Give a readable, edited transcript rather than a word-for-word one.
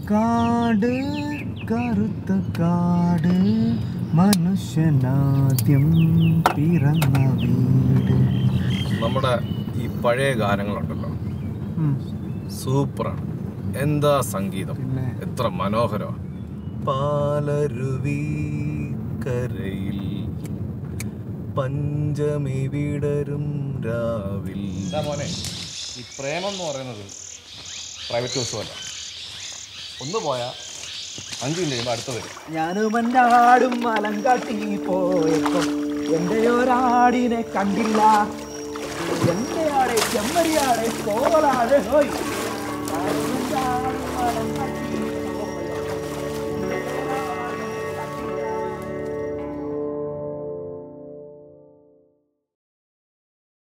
കാട് കറുത്ത കാട് മനുഷ്യനാദ്യം പിറന്ന വീട്. നമ്മുടെ ഈ പഴയ ഗാനങ്ങളുണ്ടല്ലോ, സൂപ്പറാണ്. എന്താ സംഗീതം, എത്ര മനോഹരമാണ്. പാലരുവി കരയിൽ പഞ്ചമി വിടരും രാവിൽ. മോനെ, ഈ പ്രേമം എന്ന് പറയുന്നത് പ്രൈവറ്റ് ഹൗസുമല്ല. ഒന്ന് പോയാൽ 5 മിനിറ്റ് കഴിയുമ്പോൾ അടുത്ത് വരും. ഞാനും എൻ്റെ ആടും മലം കാട്ടി പോയപ്പം എൻ്റെ ഒരാടിനെ കണ്ടില്ല. എൻ്റെ ആടെ ചെമ്മരിയാടെ കോലാടെ ഹോയ്. ഞാനും എൻ്റെ ആടും മലം കാട്ടി